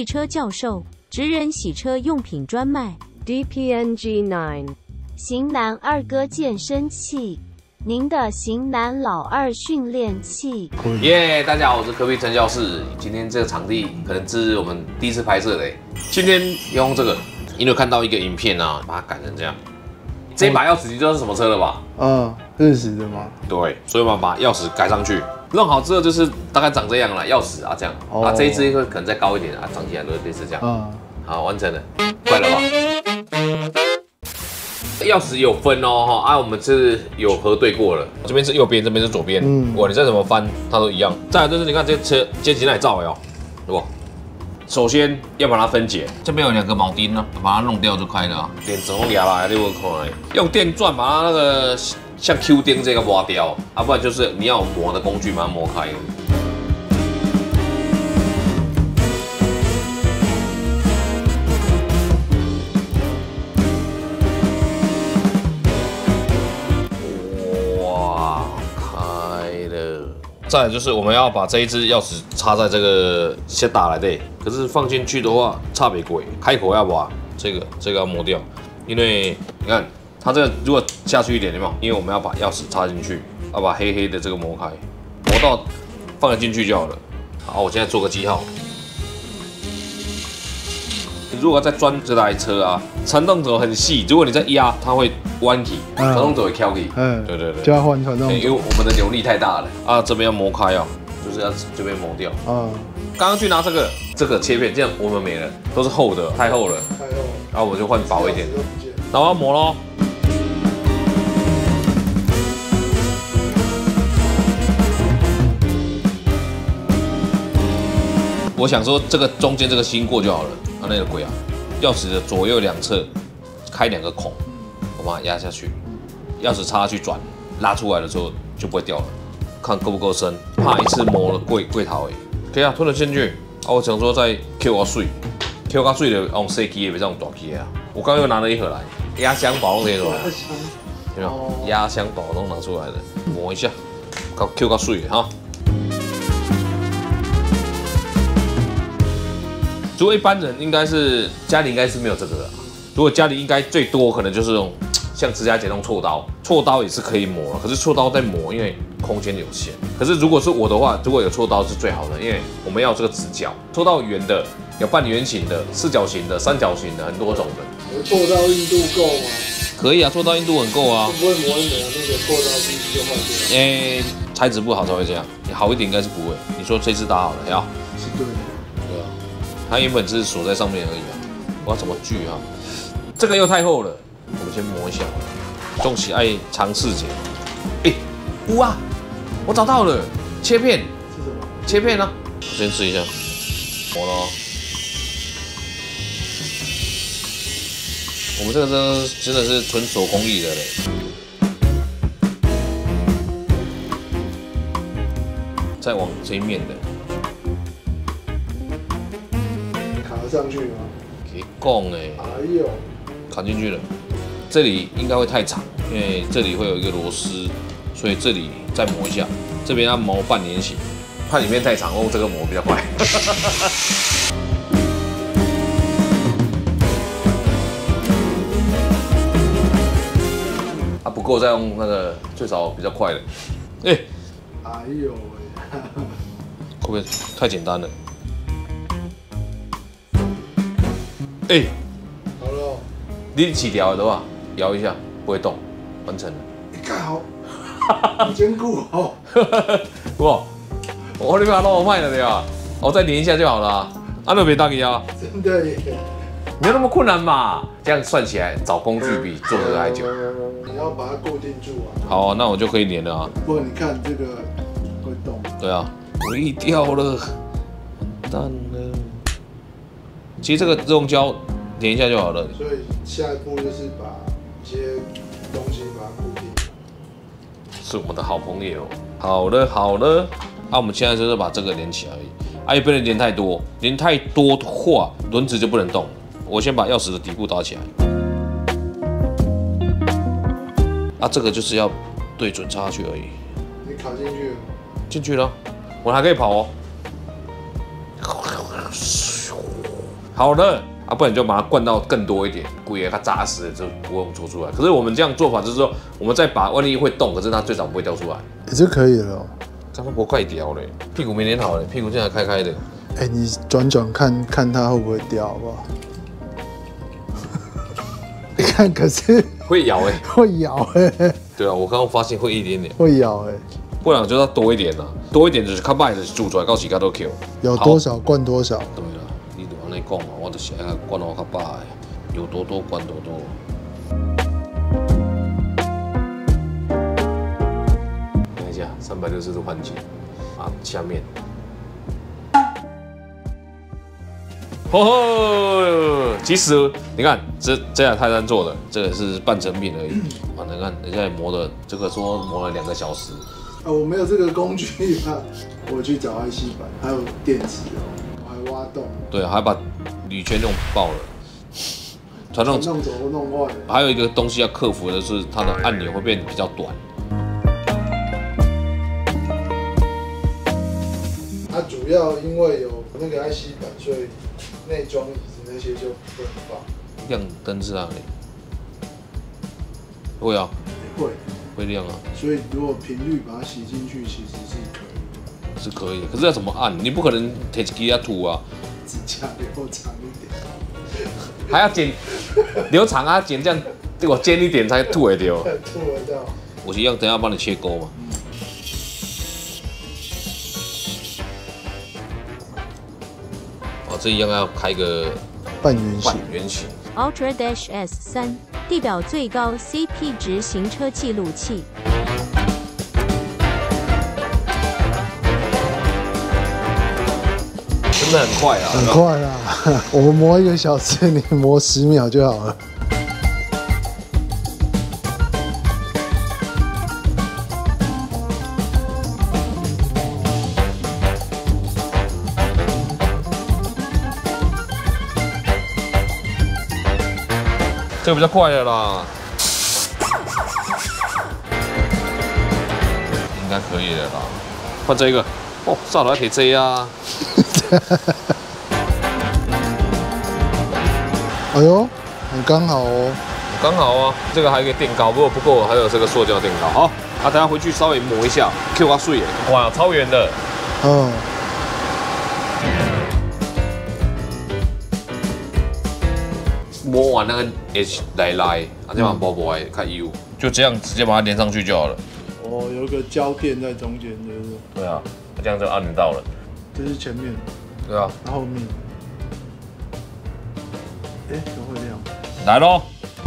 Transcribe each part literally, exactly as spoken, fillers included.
车教授，职人洗车用品专卖 D P N G 九型男二哥健身器，您的型男老二训练器。 耶！ yeah, 大家好，我是科比陈教士。今天这个场地可能是我们第一次拍摄的，今天用这个，因为看到一个影片啊，把它改成这样。这把钥匙你知道是什么车了吧？ 嗯，日式的吗？ 对，所以我们把钥匙改上去，弄好之后就是大概长这样了，钥匙啊这样，哦、啊这一支会可能再高一点啊，长起来都类似这样。嗯，好，完成了，快了吧？钥匙有分哦，哈啊，我们是有核对过了，这边是右边，这边是左边。嗯，哇，你再怎么翻，它都一样。再来就是你看这车阶级那里照有，对不？首先要把它分解，这边有两个铆钉呢，把它弄掉就开了啊。电整弄下来，你有看？用电钻把它那个像 Q 钉这个挖掉，啊，不然就是你要有磨的工具把它磨开。哇，开了。再来就是我们要把这一支钥匙插在这个先打来的，可是放进去的话插不过，开口要把这个这个要磨掉，因为你看它这个如果下去一点，有没有？因为我们要把钥匙插进去，要把黑黑的这个磨开，磨到放得进去就好了。好，我现在做个记号。你如果在钻这台车啊，传动轴很细，如果你在压，它会弯起，传动轴会翘起。嗯，对对对， 就要换传动轴， 因为我们的扭力太大了啊，这边要磨开哦，就是要这边磨掉。嗯，刚刚去拿这个这个切片，这样我们没了，都是厚的，太厚了。太厚了，然后我就换薄一点的，然后我要磨咯。我想说，这个中间这个芯过就好了。啊，那个鬼啊！钥匙的左右两侧开两个孔，我把它压下去，钥匙插下去转，拉出来的时候就不会掉了。看够不够深，怕一次磨了贵贵头诶。可以啊，吞了进去。啊，我想说再 Q 我水 ，Q 我水的用小机的，别这种大机的啊。我刚刚又拿了一盒来，压箱宝弄出来，有没有？压箱宝都拿出来的，磨一下，搞 Q 个水哈。如果一般人应该是家里应该是没有这个的，如果家里应该最多可能就是这种像指甲剪那种锉刀，锉刀也是可以磨了，可是锉刀在磨，因为空间有限。可是如果是我的话，如果有锉刀是最好的，因为我们要这个直角，锉刀圆的，有半圆形的、四角形的、三角形的，很多种的。 锉刀硬度够吗？ 可以啊，锉刀硬度很够啊。 不会磨一磨那个锉刀机就坏掉？ 哎，材质不好才会这样，好一点应该是不会。你说这次打好了呀？ 是对的。 它原本只是锁在上面而已啊，我要怎么锯啊？这个又太厚了，我们先磨一下。重喜爱尝试解，哎，呜啊，我找到了，切片， 是什么？ 切片啊，我先试一下，磨了哦。我们这个真真的是纯手工艺的嘞。再往这一面的。 上去吗？ 可以讲哎， 哎呦， 卡进去了。这里应该会太长，因为这里会有一个螺丝，所以这里再磨一下。这边要磨半年形，怕里面太长，用这个磨比较快。啊，不够再用那个最少比较快的。哎、欸， 哎呦喂， 会不会太简单了？哎、欸， 好了， 你起条的话，摇一下不会动，完成了。 你看好，好坚固哦。 哇，我你把它弄坏了的呀，我再粘一下就好了啊，啊那别当一啊。 真的耶， 没有那么困难嘛。这样算起来，找工具比做这个还久。 你要把它固定住啊。 好啊，那我就可以粘了啊。 不过你看这个会动。 对啊，微掉了，完蛋了。其实这个用胶粘一下就好了。 所以下一步就是把一些东西把它固定。 是我们的好朋友。好了好了，啊，我们现在就是把这个连起来而已。啊，也不能连太多，连太多的话，轮子就不能动。我先把钥匙的底部打起来。啊，这个就是要对准插下去而已。 你卡进去了？进去了，我还可以跑哦。 好了啊，不然就把它灌到更多一点，骨也它扎实了就不会搓出来。可是我们这样做法就是说，我们再把万一会动，可是它最少不会掉出来。 也就可以了、哦。 这样不快掉嘞，屁股没粘好嘞，屁股现在开开的。 哎、欸，你转转看看它会不会掉，好不好？你看，可是会咬哎、欸， 会咬哎、欸。 对啊，我刚刚发现会一点点， 会咬哎、欸。 不然就要多一点啦，多一点就是较歹就是煮出来到时间都 Q。 有多少灌多少。 对啦，你就安尼讲嘛，我就是爱灌到较饱的，有多多灌多多。看一下三百六十度换景啊，下面。吼吼！其实你看，这这台泰山做的，这个是半成品而已。啊，你看人家也磨的，这个说磨了两个小时。 啊，我没有这个工具啊，我去找 I C 板，还有电池哦，我还挖洞。对， 还把铝圈弄爆了，传动弄走都弄坏了。 还有一个东西要克服的是，它的按钮会变比较短。 它主要因为有那个 I C 板，所以内装椅子那些就不能放。 亮灯是哪里？会啊， 会会亮啊。所以如果频率把它吸进去，其实是可以的。 是可以的，可是要怎么按？你不可能提起来吐啊。 指甲留长一点。 还要剪留长啊，剪这样对我尖一点才吐得掉。 吐得到。 我一样，等一下帮你切钩嘛。嗯哦，这一样要开个半圆形。 半圆形。 Ultra Dash S 三，地表最高 C P 值行车记录器。 真的很快啊！ 很快啦，我们磨一个小时，你磨十秒就好了。 这个比较快的啦，应该可以的啦。换这个，哦，少了铁 J 啊！ 哎呦，很刚好哦， 刚好啊，这个还可以垫高，不过不够，还有这个塑胶垫高。好，啊，等下回去稍微磨一下 ，Q 它碎耶，哇，超圆的。 嗯。 磨完那个 H 来来，啊，这样磨磨来看 U， 就这样直接把它连上去就好了。 哦，有一个胶垫在中间，对不对？ 对啊，这样就按得到了。 这是前面。 对啊。 然后后面。哎，怎么会亮？ 来咯。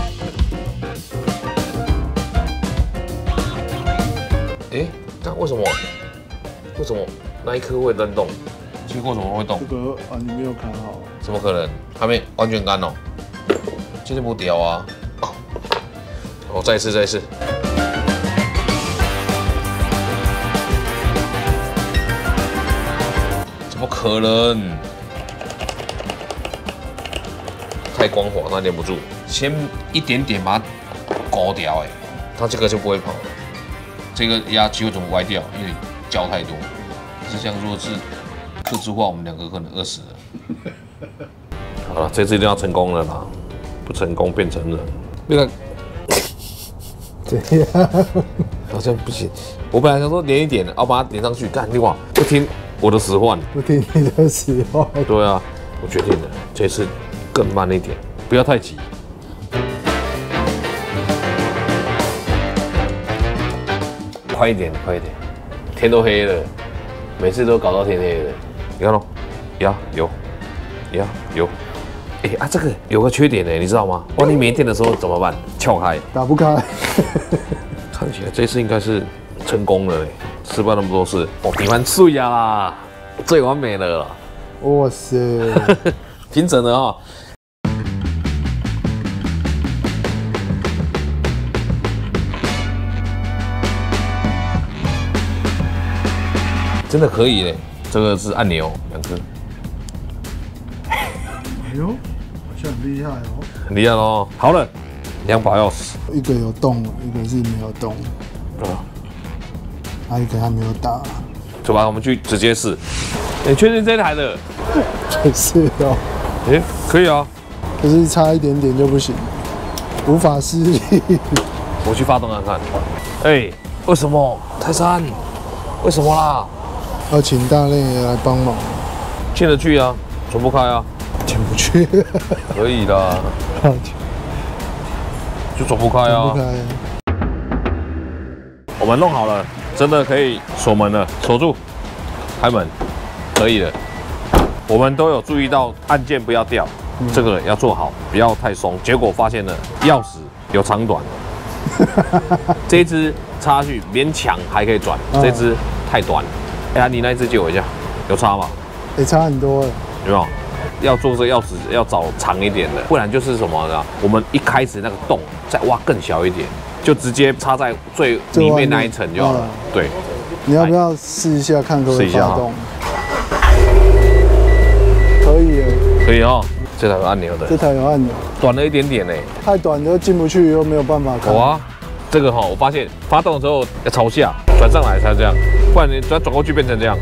哎，那为什么？为什么那一颗会震动？结果怎么会动？ 这个啊，你没有看好。 怎么可能？还没完全干哦。今天不掉啊！哦，我再一次，再一次。怎么可能？太光滑，它粘不住。先一点点把它勾掉，哎，它这个就不会跑了。这个压机会怎么歪掉？因为胶太多。是这样，如果是客制化，我们两个可能饿死了。好了，这次一定要成功了啦！不成功变成了那个， 怎样？ 好像不行。我本来想说连一点，我把它连上去，干你哇！不听我的使唤， 不听你的使唤。 对啊，我决定了，这次更慢一点，不要太急。快一点，快一点！天都黑了，每次都搞到天黑了。你看咯，呀有，呀有。哎、欸、啊，这个有个缺点呢，你知道吗？万一没电的时候怎么办？撬开， 打不开。 看起来这次应该是成功了嘞，失败那么多次，哦，底盘碎呀啦，最完美了啦。 哇塞， 平整的哈、哦。真的可以嘞，这个是按钮，两颗。 哎呦，好像很厉害哦！ 很厉害哦。好了，两把钥匙， 一个有动，一个是没有动。 啊， 还有一个还没有打。 走吧，我们去直接试。你确定这台的？ 是哦。 哎，可以啊， 可是差一点点就不行，无法施力。 我去发动看看。哎，为什么？泰山，为什么啦？ 要请大内来帮忙。 进得去啊，转不开啊。 进不去。 可以的。就转不开啊。 转不开。 我们弄好了，真的可以锁门了，锁住，开门，可以的。我们都有注意到按键不要掉，嗯、这个要做好，不要太松。结果发现了钥匙有长短，这一只插下去勉强还可以转，哦、这只太短了。哎呀，你那一只借我一下，有差吗？ 也、欸、差很多了， 有没有？要做这个钥匙要找长一点的，不然就是什么呢？我们一开始那个洞再挖更小一点，就直接插在最里面那一层就好了。嗯、对， 你要不要试一下看可不可以发动？可以耶， 可以哦。这台有按钮的， 这台有按钮， 短了一点点呢， 太短就进不去，又没有办法看。 好啊，这个哈、哦，我发现发动的时候要朝下转上来才这样，不然你只要转过去变成这样。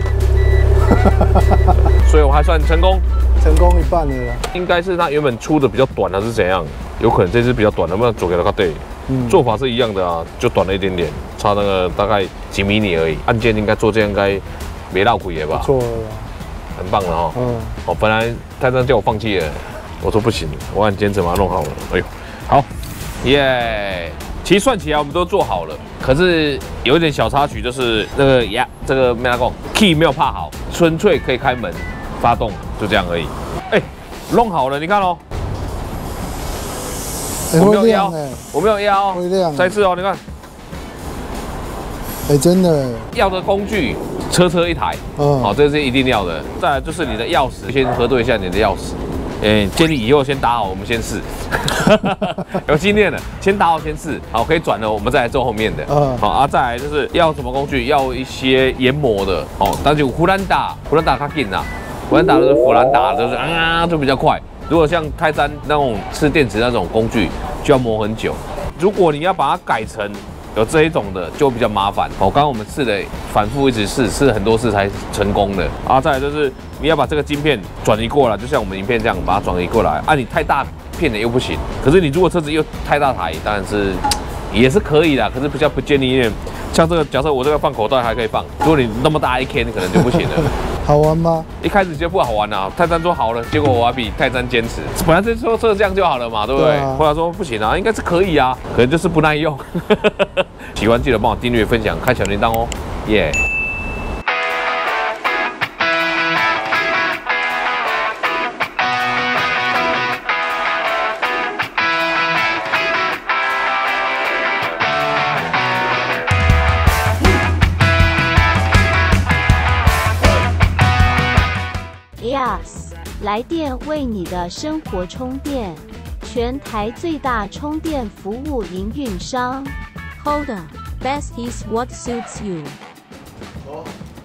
所以我还算成功， 成功一半了啦。 应该是它原本出的比较短，还是怎样？有可能这只比较短，能不能做给它对？嗯，做法是一样的啊，就短了一点点，差那个大概几迷你而已。按键应该做这样应该没绕鬼吧？ 不错了， 很棒了哈。嗯，哦，本来泰山叫我放弃了，我说不行，我很坚持把它弄好了。哎呦，好，耶！其实算起来我们都做好了，可是有一点小插曲，就是那个呀，这个没拉讲 key 没有怕好，纯粹可以开门发动，就这样而已。哎，弄好了，你看哦。 欸、 我没有腰， 欸、 我没有腰， 会亮。 再次哦，你看， 哎、欸，真的。 要的工具，车车一台，嗯，好，这是一定要的。再来就是你的钥匙，先核对一下你的钥匙。哎，建议以后先打好，我们先试。有经验的，先打好先试，好，可以转了，我们再来做后面的。嗯，好啊，再来就是要什么工具？要一些研磨的，哦，但是胡兰达，胡兰达它紧啊，胡兰达就是弗兰达，就是啊，就比较快。如果像泰山那种吃电池那种工具，就要磨很久。如果你要把它改成有这一种的，就比较麻烦。哦，刚刚我们试了，反复一直试，试了很多次才成功的。啊，再来就是你要把这个晶片转移过来，就像我们影片这样把它转移过来。啊，你太大片的又不行。可是你如果车子又太大台，当然是也是可以的，可是比较不建议。像这个，假设我这个放口袋还可以放，如果你那么大一 K， 你可能就不行了。 好玩吗？ 一开始就不好玩啊，泰山说好了，结果我还比泰山坚持。本来这说车这样就好了嘛，对不对？对啊、后来说不行啊，应该是可以啊，可能就是不耐用。喜欢记得帮我订阅、分享、开小铃铛哦，耶、yeah ！ 来电为你的生活充电，全台最大充电服务营运商。 Hold on, best is what suits you.